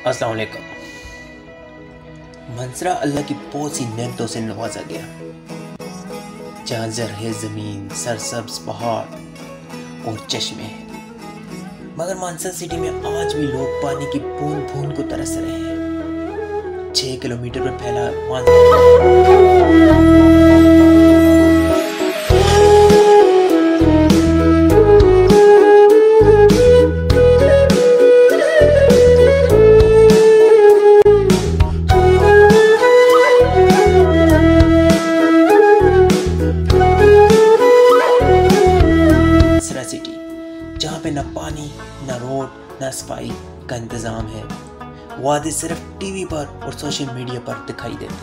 अस्सलाम वालेकुम। मंसरा अल्लाह की बहुत सी नेमतों से नवाजा गया, जहाँ ज़रख़ ज़मीन, सरसब्ज पहाड़ और चश्मे हैं। मगर मानसा सिटी में आज भी लोग पानी की बूंद बूंद को तरस रहे हैं। 6 किलोमीटर पर फैला सिटी, जहाँ पे न पानी, न रोड, न सफाई का इंतज़ाम है। वादे सिर्फ टीवी पर और सोशल मीडिया पर दिखाई देते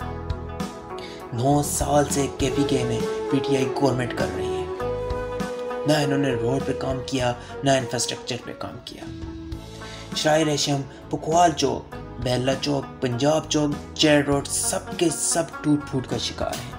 हैं। 9 साल से केपीके में पीटीआई गवर्नमेंट कर रही है। ना इन्होंने रोड पे काम किया, ना इंफ्रास्ट्रक्चर पे काम किया। शराय रेशम, पुकवाल चौक, बेला चौक, पंजाब चौक, चेयर रोड, सबके सब टूट फूट का शिकार है।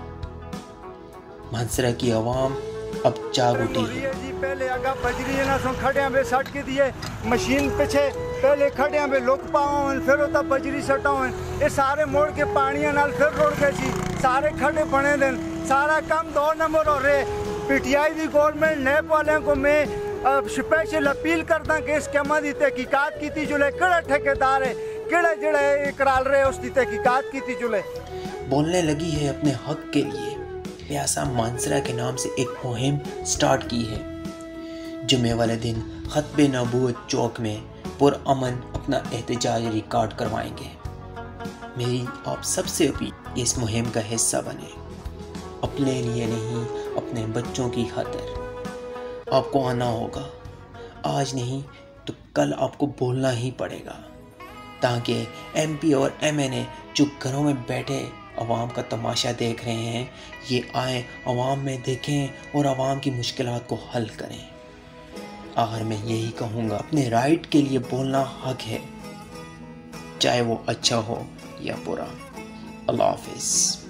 मानसरा की आवाम अब जाग उठी है। पहले आगा बजरी ना सो खड़िया में सट के दिए मशीन पीछे, पहले खड़िया में लोग पाओ फिर होता बजरी सटाओ, ये सारे मोड़ के पानिया नाल फिर रोड गए सी, सारे खड़े बने दिन, सारा काम 2 नंबर हो रहे। पीटीआई दी गवर्नमेंट नैप वाले को मैं स्पेशल अपील करदा कि इस स्कीमां दी तहकीकात कीती जुले, किहड़े ठेकेदार है, किहड़े जिहड़े कराल रहे उस दी तहकीकात कीती जुले। बोलने लगी है अपने हक के लिए। प्यासा मानसरा के नाम से एक मुहिम स्टार्ट की है। जुमे वाले दिन खतबे नबूवत चौक में पुरअमन अपना एहतजाज रिकॉर्ड करवाएंगे। मेरी आप सबसे अपील इस मुहिम का हिस्सा बने, अपने लिए नहीं अपने बच्चों की खातिर। आपको आना होगा, आज नहीं तो कल आपको बोलना ही पड़ेगा, ताकि एमपी और एमएनए जो घरों में बैठे अवाम का तमाशा देख रहे हैं, ये आए अवाम में देखें और अवाम की मुश्किलात को हल करें। आखिर मैं यही कहूँगा, अपने राइट के लिए बोलना हक है, चाहे वो अच्छा हो या बुरा। अल्लाह हाफिज़।